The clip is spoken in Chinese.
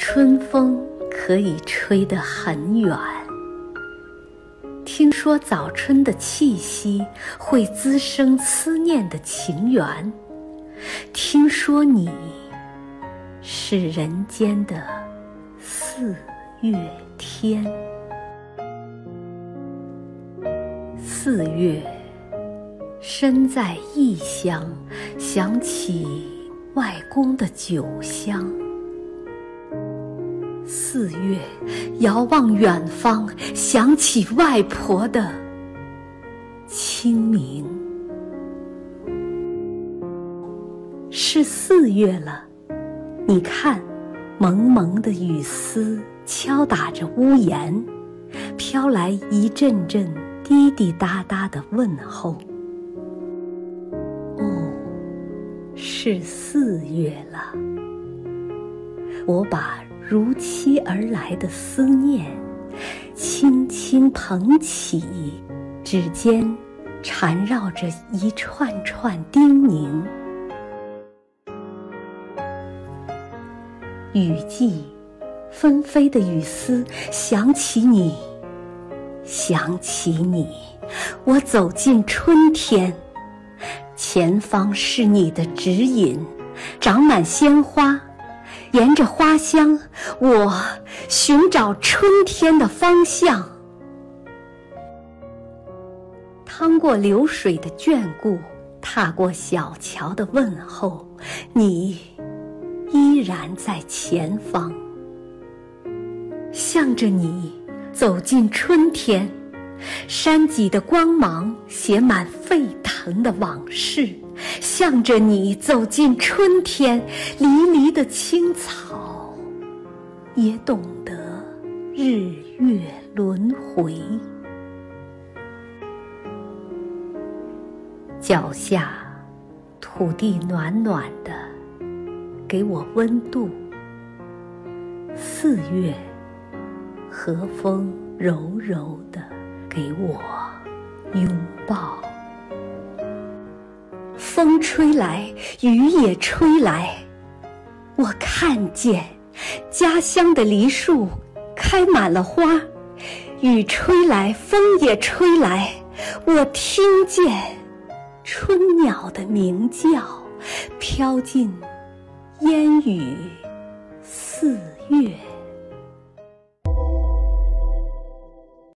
春风可以吹得很远。听说早春的气息会滋生思念的情缘。听说你是人间的4月天。4月，身在异乡，想起外公的酒香。4月，遥望远方，想起外婆的清明。是4月了，你看，蒙蒙的雨丝敲打着屋檐，飘来一阵阵滴滴答答的问候。哦，是4月了。我把如期而来的思念轻轻捧起，指尖缠绕着一串串叮咛。雨季，纷飞的雨丝，想起你，想起你，我走进春天。前方是你的指引，长满鲜花，沿着花香，我寻找春天的方向。趟过流水的眷顾，踏过小桥的问候，你依然在前方。向着你走进春天，山脊的光芒写满沸腾的往事。向着你走进春天，离离的青草也懂得日月轮回。脚下土地暖暖的，给我温度。4月，和风柔柔的，给我拥抱。风吹来，雨也吹来，我看见家乡的梨树开满了花。雨吹来，风也吹来，我听见春鸟的鸣叫，飘进烟雨4月。